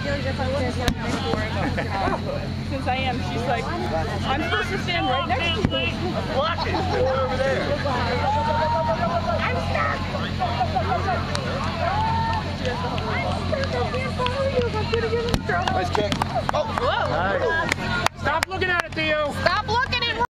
Since I am, she's like, I'm supposed to stand right next to you. Watch it. Over there. I'm stuck. I can't follow you. I'm gonna get in trouble. Nice kick. Oh, Whoa. nice. Stop looking at it, Theo. Stop